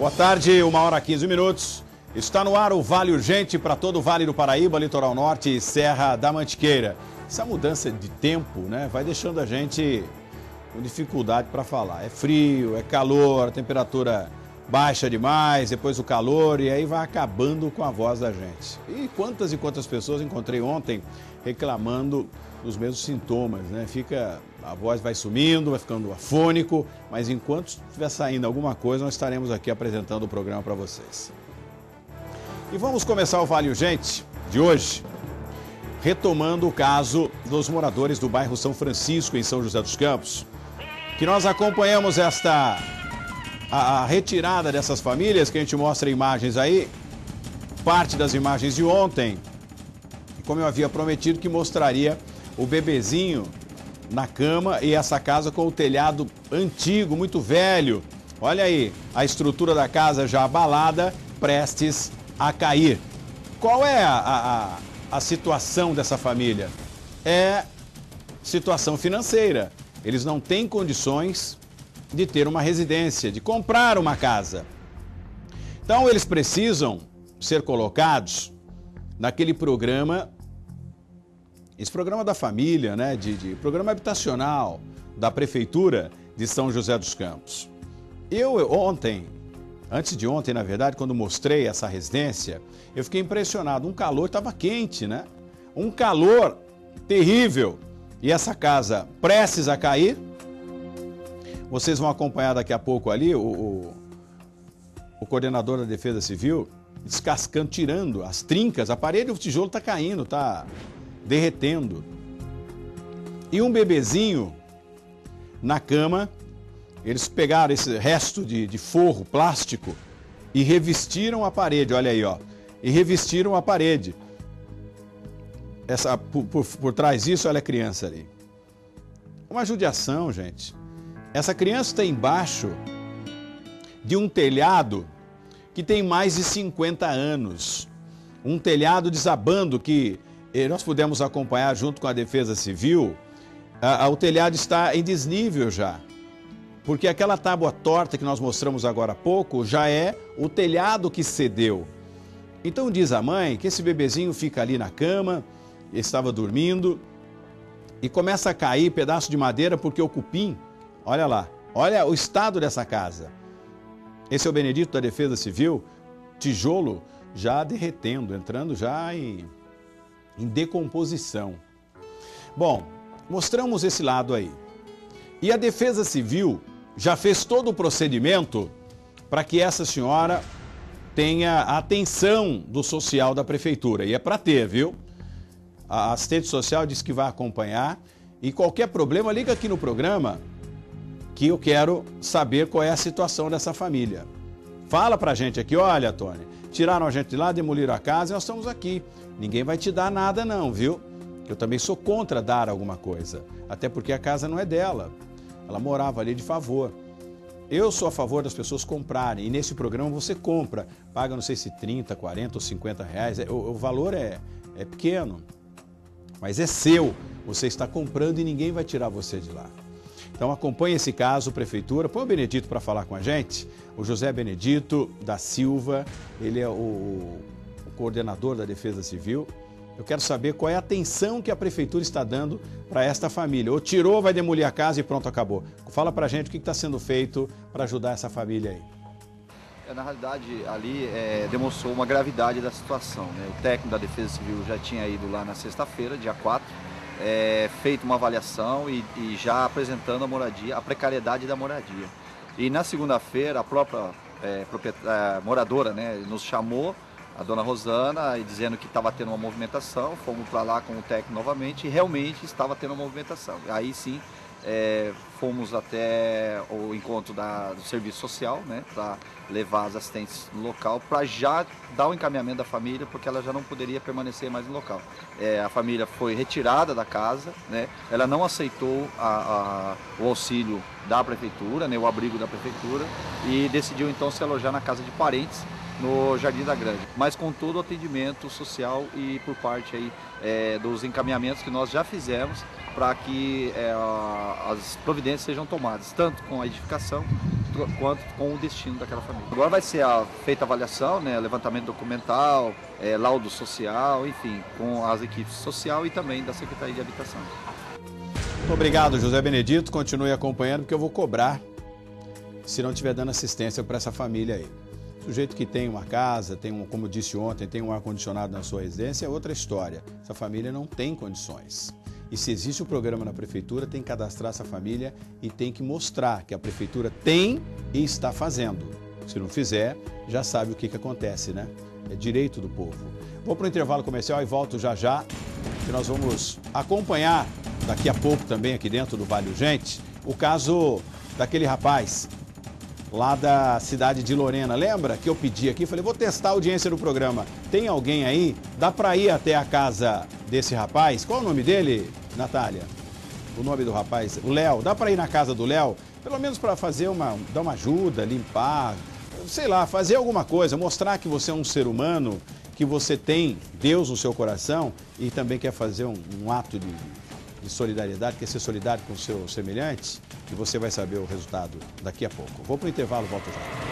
Boa tarde, 1h15. Está no ar o Vale Urgente para todo o Vale do Paraíba, Litoral Norte e Serra da Mantiqueira. Essa mudança de tempo, né, vai deixando a gente com dificuldade para falar. É frio, é calor, a temperatura baixa demais, depois o calor e aí vai acabando com a voz da gente. E quantas pessoas encontrei ontem reclamando dos mesmos sintomas, né? A voz vai sumindo, vai ficando afônico, mas enquanto estiver saindo alguma coisa, nós estaremos aqui apresentando o programa para vocês. E vamos começar o Vale Urgente de hoje, retomando o caso dos moradores do bairro São Francisco, em São José dos Campos, que nós acompanhamos a retirada dessas famílias, que a gente mostra imagens aí, parte das imagens de ontem, como eu havia prometido que mostraria o bebezinho na cama e essa casa com o telhado antigo, muito velho. Olha aí, a estrutura da casa já abalada, prestes a cair. Qual é a situação dessa família? É situação financeira. Eles não têm condições de ter uma residência, de comprar uma casa. Então eles precisam ser colocados naquele programa, esse programa da família, né, de programa habitacional da Prefeitura de São José dos Campos. Eu ontem, antes de ontem, na verdade, quando mostrei essa residência, eu fiquei impressionado. Um calor, estava quente, né? Um calor terrível. E essa casa prestes a cair. Vocês vão acompanhar daqui a pouco ali o coordenador da Defesa Civil descascando, tirando as trincas, a parede, o tijolo está caindo, está derretendo. E um bebezinho na cama, eles pegaram esse resto de forro plástico e revestiram a parede, olha aí, ó. E revestiram a parede. Por trás disso, olha a criança ali. Uma judiação, gente. Essa criança está embaixo de um telhado que tem mais de 50 anos. Um telhado desabando que nós pudemos acompanhar junto com a Defesa Civil. O telhado está em desnível já. Porque aquela tábua torta que nós mostramos agora há pouco já é o telhado que cedeu. Então diz a mãe que esse bebezinho fica ali na cama, estava dormindo, e começa a cair pedaço de madeira porque o cupim, olha lá, olha o estado dessa casa. Esse é o Benedito da Defesa Civil, tijolo já derretendo, entrando já em decomposição. Bom, mostramos esse lado aí. E a Defesa Civil já fez todo o procedimento para que essa senhora tenha a atenção do social da Prefeitura. E é para ter, viu? A assistente social disse que vai acompanhar. E qualquer problema, liga aqui no programa que eu quero saber qual é a situação dessa família. Fala pra gente aqui, olha, Tony, tiraram a gente de lá, demoliram a casa e nós estamos aqui. Ninguém vai te dar nada não, viu? Eu também sou contra dar alguma coisa. Até porque a casa não é dela. Ela morava ali de favor. Eu sou a favor das pessoas comprarem. E nesse programa você compra. Paga, não sei se 30, 40 ou 50 reais. O valor é pequeno. Mas é seu. Você está comprando e ninguém vai tirar você de lá. Então acompanhe esse caso, Prefeitura. Põe o Benedito para falar com a gente. O José Benedito da Silva. Ele é o coordenador da Defesa Civil. Eu quero saber qual é a atenção que a Prefeitura está dando para esta família. Ou tirou, vai demolir a casa e pronto, acabou. Fala para a gente o que está sendo feito para ajudar essa família aí. Na realidade, ali demonstrou uma gravidade da situação, né? O técnico da Defesa Civil já tinha ido lá na sexta-feira, dia 4, feito uma avaliação e já apresentando a precariedade da moradia. E na segunda-feira, a própria moradora, né, nos chamou, a dona Rosana, e dizendo que estava tendo uma movimentação. Fomos para lá com o técnico novamente e realmente estava tendo uma movimentação. Aí sim, fomos até o encontro do serviço social, né, para levar as assistentes no local, para já dar o encaminhamento da família, porque ela já não poderia permanecer mais no local. A família foi retirada da casa, né, ela não aceitou o auxílio da Prefeitura, né, o abrigo da Prefeitura, e decidiu então se alojar na casa de parentes, no Jardim da Grande, mas com todo o atendimento social e por parte aí, dos encaminhamentos que nós já fizemos para que as providências sejam tomadas, tanto com a edificação quanto com o destino daquela família. Agora vai ser feita a avaliação, né, levantamento documental, laudo social, enfim, com as equipes social e também da Secretaria de Habitação. Muito obrigado, José Benedito. Continue acompanhando, porque eu vou cobrar se não estiver dando assistência para essa família aí. Sujeito que tem uma casa, como eu disse ontem, tem um ar-condicionado na sua residência, é outra história. Essa família não tem condições. E se existe o programa na prefeitura, tem que cadastrar essa família e tem que mostrar que a prefeitura tem e está fazendo. Se não fizer, já sabe o que acontece, né? É direito do povo. Vou para o intervalo comercial e volto já já, que nós vamos acompanhar daqui a pouco também aqui dentro do Vale Urgente o caso daquele rapaz lá da cidade de Lorena. Lembra que eu pedi aqui, falei, vou testar a audiência do programa. Tem alguém aí? Dá para ir até a casa desse rapaz? Qual é o nome dele, Natália? O nome do rapaz? O Léo. Dá para ir na casa do Léo? Pelo menos para fazer dar uma ajuda, limpar, sei lá, fazer alguma coisa, mostrar que você é um ser humano, que você tem Deus no seu coração e também quer fazer um ato de solidariedade, quer ser solidário com o seu semelhante, e você vai saber o resultado daqui a pouco. Vou para o intervalo, volto já.